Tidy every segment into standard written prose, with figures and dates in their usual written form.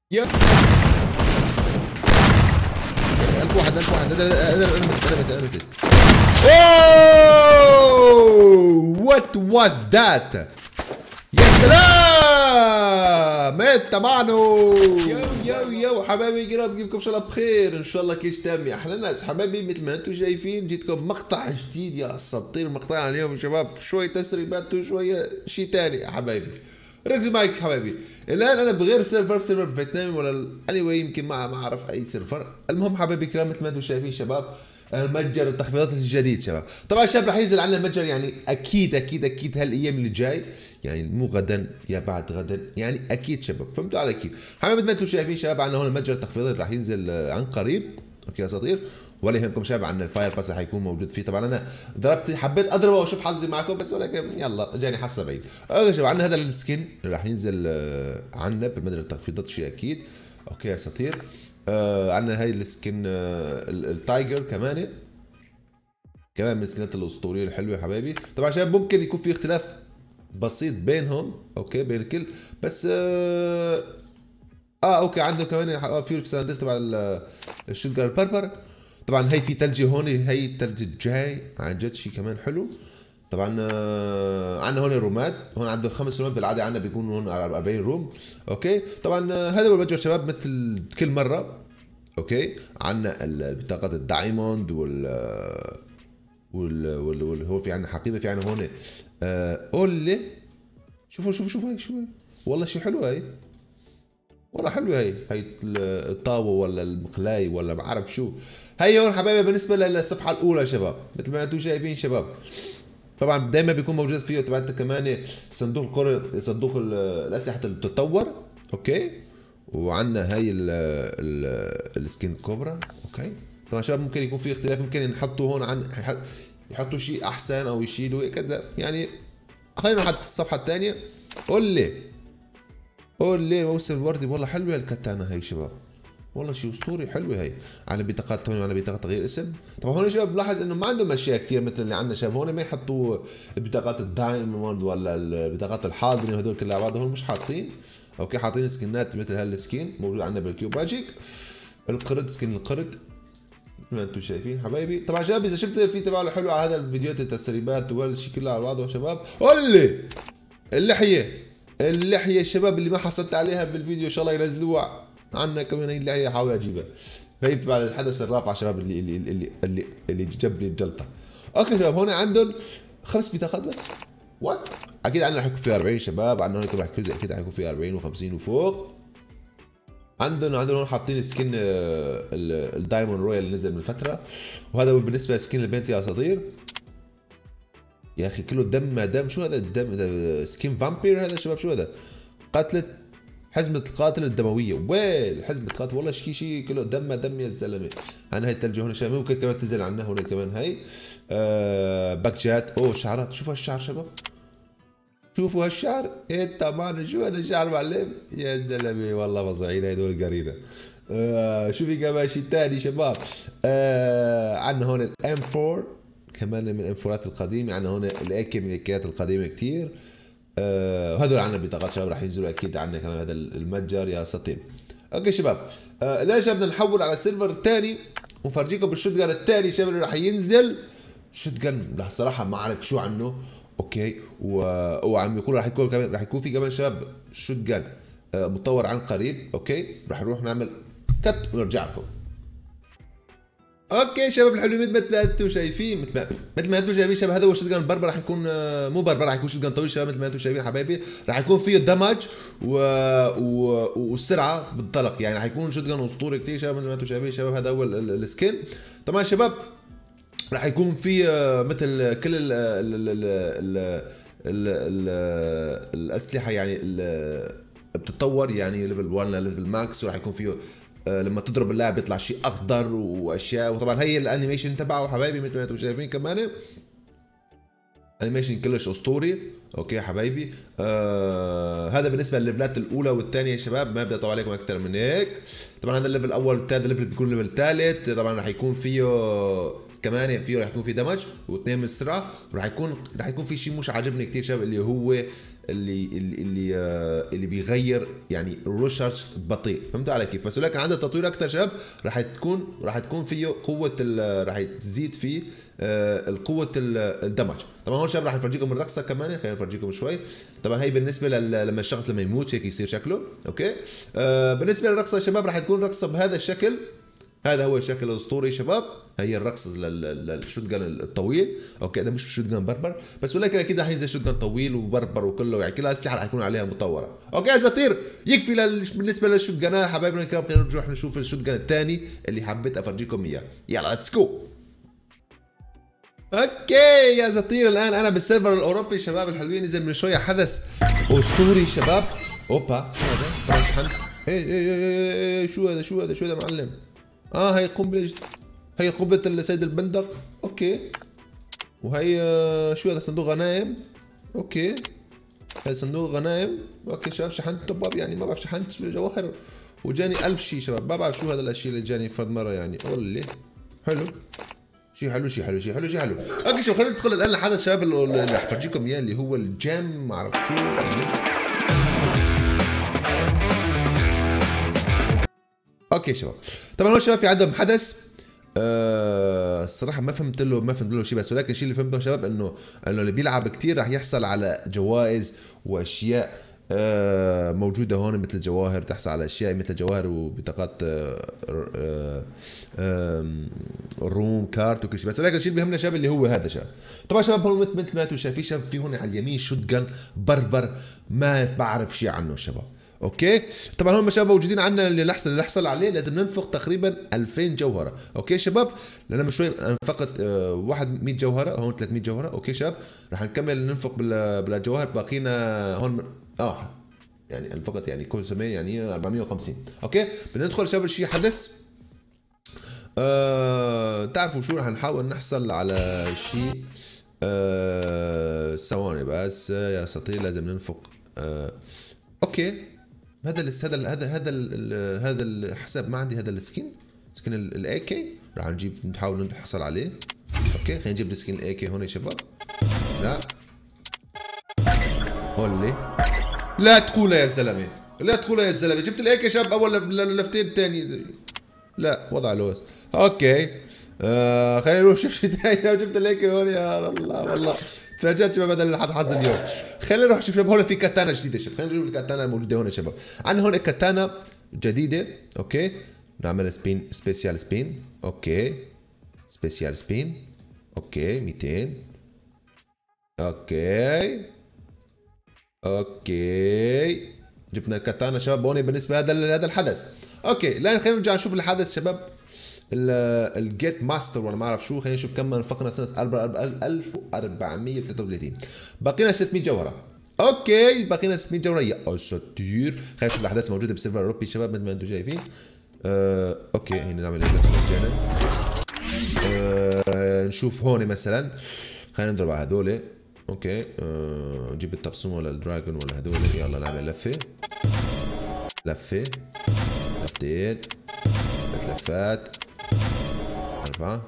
يا 1000 واحد 1000 واحد انا متت اوه وات واز ذات. يا سلام انت معنو. يو حبايبي قراب بجيبكم ان شاء الله بخير، ان شاء الله كيش تامي احلى ناس حبايبي. مثل ما انتم شايفين جيتكم مقطع جديد يا اساطير. مقطع اليوم يا شباب شويه تسريبات وشويه شيء ثاني يا حبايبي. ركزوا معي حبايبي. الان انا بغير سيرفر فيتنامي ولا اني واي يمكن ما اعرف اي سيرفر. المهم حبايبي كلام مثل ما انتم شايفين شباب، متجر التخفيضات الجديد شباب. طبعا شباب راح ينزل عنا المتجر يعني اكيد هالايام اللي جاي، يعني مو غدا يا بعد غدا، يعني اكيد شباب فهمتوا علي كيف. حبايبي مثل ما انتم شايفين شباب عندنا هون متجر التخفيضات راح ينزل عن قريب. اوكي يا اساطير. ولا يهمكم شباب عن الفاير باس راح يكون موجود فيه. طبعا انا حبيت اضربه واشوف حظي معكم بس، ولكن يلا جاني حظ بعيد. اوكي شباب عندنا هذا السكن راح ينزل عنا بالمتجر التخفيضات شيء اكيد. اوكي يا اساطير. عندنا هاي السكن التايجر كمان من السكنات الاسطوريه الحلوه يا حبايبي. طبعا شباب ممكن يكون في اختلاف بسيط بينهم، اوكي بين الكل بس اوكي عندهم كمان في الصناديق تبع الشوتجر البربر. طبعا هي في ثلجي هون، هي الثلج الجاي عن جد شيء كمان حلو. طبعا عندنا هون رومات، هون عندهم 5 رومات بالعاده، عندنا بيكونوا هون 40 روم. اوكي طبعا هذا هو المتجر شباب مثل كل مره. اوكي عندنا البطاقات الدايموند هو في عندنا حقيبه، في عندنا هون اولي. شوفوا هاي شو هي، والله شيء حلو هاي، والله حلوه هي الطاوه ولا المقلاي ولا ما اعرف شو. هي هون حبايبي بالنسبه للصفحه الاولى شباب مثل ما انتم شايفين شباب. طبعا دائما بيكون موجود فيه طبعا انت كمان صندوق الاسلحه اللي بتتطور. اوكي وعندنا هاي السكين كوبرا. اوكي طبعا شباب ممكن يكون في اختلاف، ممكن نحطوا هون يحطوا شيء احسن او يشيلوا كذا يعني. خلينا نحط الصفحه الثانيه. قول لي موسم الوردي، والله حلوه الكتانه هي شباب، والله شيء اسطوري حلوه هي. على بطاقات هون، على بطاقات تغيير اسم. طبعا هون شباب بلاحظ انه ما عندهم اشياء كثير مثل اللي عندنا شباب. هون ما يحطوا البطاقات الدايموند ولا البطاقات الحاضنه وهذول كلها على بعض، هون مش حاطين. اوكي حاطين سكنات مثل هالسكين موجود عندنا بالكيو ماجيك. القرد سكن القرد مثل ما انتم شايفين حبايبي. طبعا شباب اذا شفت في تفاعل حلو على هذا الفيديوهات التسريبات والشيء كله على بعضه شباب. قول لي اللحيه الشباب اللي ما حصلت عليها بالفيديو ان شاء الله ينزلوها عنا كمان. هي اللحيه حاول اجيبها، هي تبع الحدث الرافع شباب اللي جاب لي الجلطه. اوكي شباب هون عندهم 5 بطاقات بس. وات اكيد عندنا رح يكون في 40 شباب، عندنا هون اكيد رح يكون في 40 و50 وفوق. عندهم هون حاطين سكين الدايموند رويال اللي نزل من فتره، وهذا بالنسبه لسكين البنت يا اساطير. يا اخي كله دم ما دم. شو هذا الدم؟ هذا سكين فامبير هذا شباب. شو هذا؟ قتلة حزمة القاتل الدموية. ويل حزمة قاتل، والله شيء كله دم ما دم يا زلمة. انا هاي الثلجة هون شباب ممكن كمان تنزل عنا هون كمان هاي باكجات. اوه شعرات، شوفوا هالشعر شباب، شوفوا هالشعر. انت مان شو هذا الشعر معلم يا زلمة، والله فظيعين هدول قرينا. شوفي كمان شيء ثاني شباب. عندنا هون الام 4 كمان من الانفورات القديمه. عندنا هون الاكي من الاكيات القديمه كثير. وهذول عندنا بطاقات شباب راح ينزلوا اكيد عندنا كمان هذا المتجر يا سطيل. اوكي شباب الان شباب بدنا نحول على السيرفر الثاني ونفرجيكم بالشوتجن الثاني شباب اللي راح ينزل. شوتجن صراحه ما اعرف شو عنه. اوكي وعم يقول راح يكون في كمان شباب شوتجن متطور عن قريب. اوكي راح نروح نعمل كت ونرجع لكم. اوكي شباب الحلوين مثل ما انتم شايفين مثل ما انتم شايفين شباب هذا هو الشوتجن بربر. راح يكون مو بربر، راح يكون شوتجن طويل شباب مثل ما انتم شايفين حبايبي. راح يكون فيه دمج والسرعه بالطلق، يعني راح يكون شوتجن اسطوري كثير شباب مثل ما انتم شايفين شباب. هذا هو السكين. طبعا شباب راح يكون في مثل كل الاسلحه يعني بتتطور يعني ليفل 1 لليفل ماكس، وراح يكون فيه لما تضرب اللاعب بيطلع شيء اخضر واشياء. وطبعا هي الانيميشن تبعه حبايبي مثل ما انتم شايفين كمان انيميشن كلش اسطوري. اوكي يا حبايبي هذا بالنسبه للليفلات الاولى والثانيه يا شباب، ما بدي اطول عليكم اكثر من هيك. طبعا هذا الليفل الاول والثاني ليفل بيكون ليفل ثالث. طبعا راح يكون فيه كمان فيه راح يكون في دمج واثنين من السرعه، راح يكون في شيء مش عاجبني كثير شباب، اللي هو اللي بيغير يعني الرشاش بطيء، فهمتوا علي كيف؟ بس ولكن عندها تطوير اكثر شباب، راح تكون فيه قوه راح تزيد فيه القوه الدمج. طبعا هون شباب راح نفرجيكم الرقصه كمان، خلينا نفرجيكم شوي. طبعا هي بالنسبه لما الشخص لما يموت هيك يصير شكله، اوكي. بالنسبه للرقصه يا شباب راح تكون رقصه بهذا الشكل، هذا هو الشكل الاسطوري شباب. هي الرقص للشوت جان الطويل، اوكي. ده مش شوت جان بربر بس، ولكن اكيد راح ينزل شوت جان طويل وبربر وكله، يعني كل الاسلحه راح يكون عليها مطوره. اوكي يا ساطير، يكفي بالنسبه للشوت جانات حبايبنا الكرام. خلينا نروح نشوف الشوت جان الثاني اللي حبيت افرجيكم اياه. يلا ليتس جو. اوكي يا ساطير، الان انا بالسيرفر الاوروبي شباب الحلوين. نزل من شويه حدث اسطوري شباب. اوبا شو هذا؟ طبعا شحنت. ايه شو هذا؟ شو هذا معلم؟ هي قنبله، هي قبة السيد البندق، اوكي. وهي شو هذا؟ صندوق غنايم، اوكي. هذا صندوق غنايم، اوكي شباب. شحنت توب اب، يعني ما بعرف شحنت جواهر وجاني 1000 شيء شباب، ما بعرف شو هذا الاشياء اللي جاني فرد مره يعني. اولي حلو، شيء حلو. اوكي شباب، خلينا ندخل الان لحدث شباب اللي راح افرجيكم اياه، اللي هو الجيم، ما اعرف شو يعني. اوكي شباب، طبعا هو شباب في عندهم حدث الصراحه ما فهمت له شيء، بس ولكن الشيء اللي فهمته شباب انه اللي بيلعب كثير راح يحصل على جوائز واشياء موجوده هون، مثل جواهر، تحصل على اشياء مثل جواهر وبطاقات روم كارت وكل شيء. بس ولكن الشيء اللي بيهمنا شباب اللي هو هذا شباب. طبعا شباب هون مثل ما انتم شايفين شباب، في هون على اليمين شوت جن بربر، ما بعرف شيء عنه شباب، اوكي. طبعا هم شباب موجودين عندنا، اللي نحصل عليه لازم ننفق تقريبا 2000 جوهره، اوكي شباب. لان من شوي انفقت واحد 100 جوهره، هون 300 جوهره، اوكي شباب. راح نكمل ننفق بالجوهر، باقينا هون يعني انفقت يعني كل سنه يعني 450، اوكي. بدنا ندخل شباب شيء حدث، تعرفوا شو، راح نحاول نحصل على شيء ثواني بس يا سطير، لازم ننفق اوكي. هذا الحساب ما عندي، هذا السكين، سكين الاي كي، راح نحاول نحصل عليه، اوكي. خلينا نجيب السكين الاي كي هون يا شباب. لا هولي، لا تقول يا زلمه، جبت الاي كي شباب اول لفتين، الثاني لا وضع لوز، اوكي. خلينا نروح نشوف شيء ثاني. جبت الاي كي هون، يا الله والله فاجأت شباب، هذا اللي حظ اليوم. خلينا نروح نشوف شباب، هون في كاتانا جديده شباب، خلينا نشوف الكاتانا الموجوده هون يا شباب. عندنا هون كاتانا جديده، اوكي. نعمل سبين، سبيشال سبين، اوكي. سبيشال سبين، اوكي 200، اوكي. جبنا الكاتانا شباب هون بالنسبه هذا الحدث، اوكي. الان خلينا نرجع نشوف الحدث شباب، الجيت ماستر ولا ما اعرف شو. خلينا نشوف كم انفقنا سنه 1433، باقينا 600 جوهره، اوكي. باقينا 600 جوهره يا اساطير. خلينا نشوف الاحداث موجوده بالسيرفر الاوروبي شباب مثل ما انتم شايفين، اوكي. هنا نعمل نشوف هون مثلا، خلينا نضرب على هذول، اوكي. نجيب التبسوم ولا الدراجون ولا هذول، يلا نعمل لفه، لفتين، 3 لفات، 4.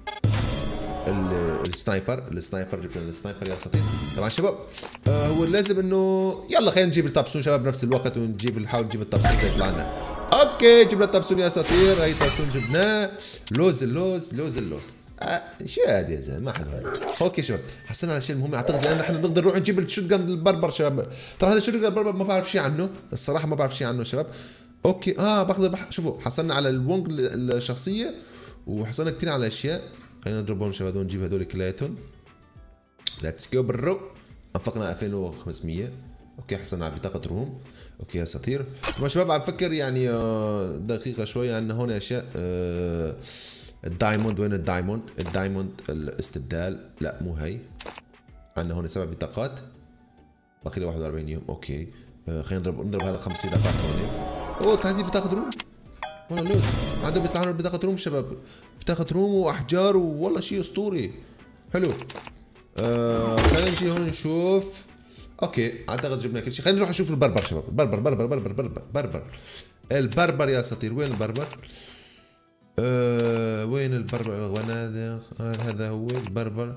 السنايبر جبنا السنايبر يا اساطير. طبعا شباب هو لازم انه يلا خلينا نجيب التابسون شباب بنفس الوقت، نحاول نجيب التابسون يطلع لنا، اوكي. جبنا التابسون يا اساطير، هي التابسون جبناه. اللوز شو هذا يا زلمه؟ ما حلو هذا، اوكي شباب. حصلنا على شيء المهم اعتقد، لان احنا نقدر نروح نجيب الشوت جان البربر شباب. طبعا هذا الشوت جان البربر ما بعرف شيء عنه الصراحه، ما بعرف شيء عنه شباب، اوكي. بقدر شوفوا حصلنا على الونج الشخصيه، وحصلنا كثير على اشياء. خلينا نضربهم شباب، نجيب هذول كلياتهم، ليتس جو برو. انفقنا 2500، اوكي. حصلنا على بطاقه روم، اوكي يا اساطير. طبعا شباب عم بفكر يعني دقيقه شوي، عندنا هون اشياء الدايموند. وين الدايموند الاستبدال، لا مو هي. عندنا هون 7 بطاقات، باقي لي 41 يوم، اوكي. خلينا نضرب هذا 5 بطاقات هون. 30 بطاقه روم والله لوز. عندهم بيطلعوا بطاقه روم شباب، بطاقه روم واحجار، والله شيء اسطوري حلو. خلينا نجي هون نشوف، اوكي. اعتقد جبنا كل شيء. خلينا نروح نشوف البربر شباب، البربر يا اساطير. وين البربر؟ وين البربر الغنادق؟ هذا هو البربر.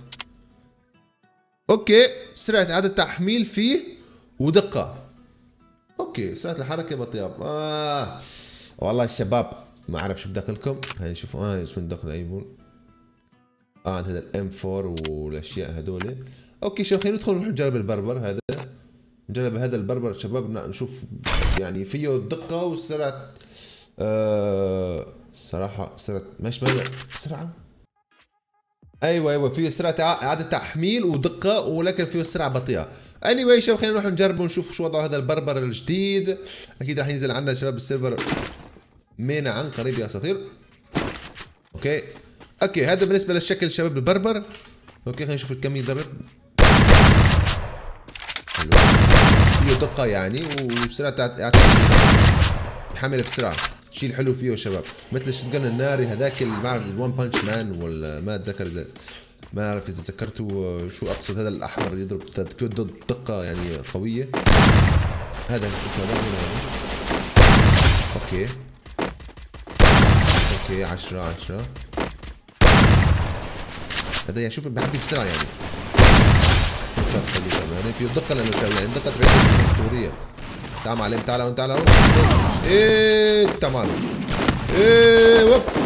اوكي، سرعة اعادة تحميل فيه ودقة. اوكي، سرعة الحركة بطيئة. والله الشباب ما اعرف شو بدخلكم. هاي شوفوا انا شو بدخل ايمون. هذا الام 4 والاشياء هذول. اوكي شباب خلينا ندخل نروح نجرب البربر هذا. نجرب هذا البربر شباب، نشوف يعني فيه دقة وسرعة. صراحة سرعة مش سرعة. ايوه فيه سرعة اعادة تحميل ودقة، ولكن فيه سرعة بطيئة. anyway شباب خلينا نروح نجرب ونشوف شو وضع هذا البربر الجديد. اكيد راح ينزل عندنا شباب السيرفر مينا عن قريب يا اساطير. اوكي هذا بالنسبة للشكل شباب البربر. اوكي خلينا نشوف الكم يضرب. فيه دقة يعني وسرعة اعادة يحمل بسرعة. شيء الحلو فيه يا شباب، مثل الشتجن الناري هذاك اللي ما اعرف الون بانش مان ولا ما اتذكر اذا ما اعرف اذا تذكرتوا شو اقصد. هذا الاحمر يضرب فيه دقة يعني قوية. هذا اوكي 10 هذا يعني شوف بحبي بسرعة يعني. يعني فيه دقة لانه شباب يعني دقة اسطورية. تعال معلم تعال ايه تمام. ايه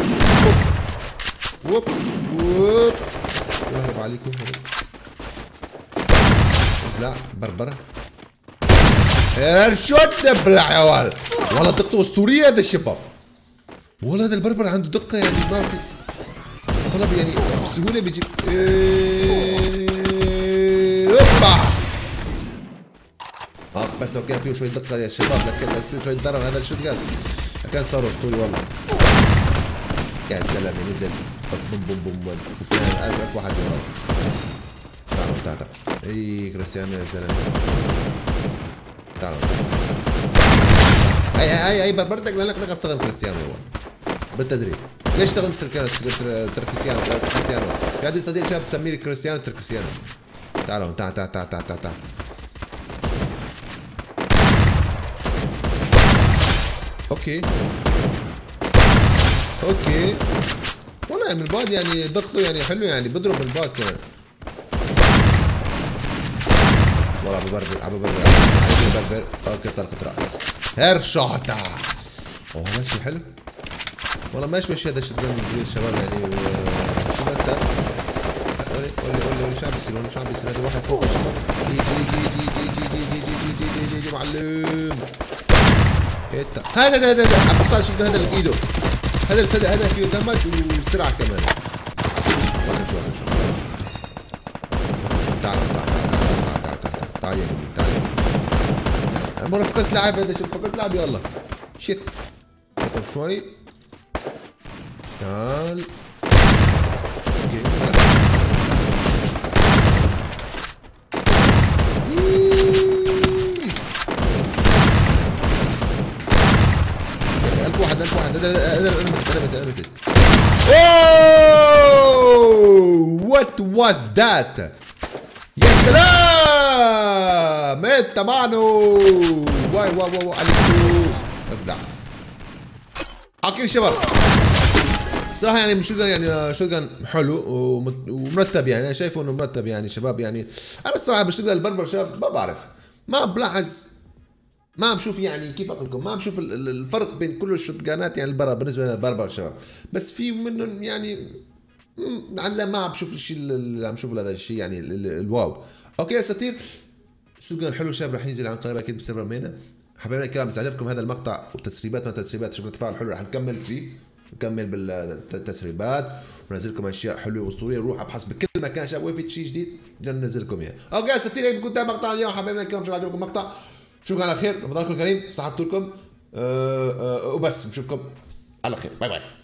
وب يهرب عليكم. لا بربرة ارشد ابلع يا ولد. والله دقته اسطورية هذا الشباب. والله هذا البربر عنده دقة يعني ما في والله يعني بسهولة بيجيب. بس لو كان فيه شوية دقة يا شباب، لكن لو فيه شوية ضرر هذا الشوت جان كان صار اسطوري والله. يا سلام نزل بوم كان 1000 واحد وراه. تعال اي كريستيانو يا سلام. تعال اي بربرتك لانك نقدر نستخدم كريستيانو هو بالتدريب. ليش تستخدم كريستيانو؟ في عندي صديق شاب بسميه كريستيانو تركسيانو. تعالوا تعال اوكي والله يعني من البعد يعني دقته يعني حلو يعني بضرب من البعد كمان. والله عم ببربر اوكي طلقة راس هيرشوتا. والله شيء حلو والله. ماشي هذا الشيء صغير شباب يعني. شو انت قولي شو عم بيصير هذا واحد فوق يا شباب. يجي معلم. هذا ابصر شو هذا اللي بايده. هذا الفدى هذا فيه دمج وسرعه كمان. شو تعال يا جميل تعال. المره فكرت لعب هذا الشيء فكرت لعب يلا شيت. طب شوي تعال. اوكي 1000 واحد هذا رمت. اوه وات واز ذات. يا سلام انت مانو. واي عليكم ابدع. اوكي شباب صراحه يعني مش يعني شوتجن حلو ومرتب يعني. انا شايفه انه مرتب يعني شباب يعني. انا الصراحه بالشوتجن البربر شباب ما بعرف ما بلاحظ ما بشوف يعني كيف اقول لكم ما بشوف الفرق بين كل الشوتجانات يعني البربر بالنسبه للبربر شباب. بس في منهم يعني على ما بشوف الشيء اللي عم شوفه هذا الشيء يعني الواو. اوكي يا اساطير شوتجن حلو شباب راح ينزل عن قريب اكيد بسيرفر مينا. حبايبنا الكرام اذا عجبكم هذا المقطع والتسريبات ما تسريبات شوفوا التفاعل حلو راح نكمل فيه نكمل بالتسريبات وننزل لكم اشياء حلوه واسطوريه. نروح ابحث بكل مكان شباب وين في شيء جديد بدنا ننزل لكم اياه. اوكي يا اساطير هيك بكون ده مقطع اليوم حبايبنا الكرام. شو عجبكم المقطع شوفكم على خير رمضانكم كريم صحة فطوركم وبس نشوفكم على خير باي باي.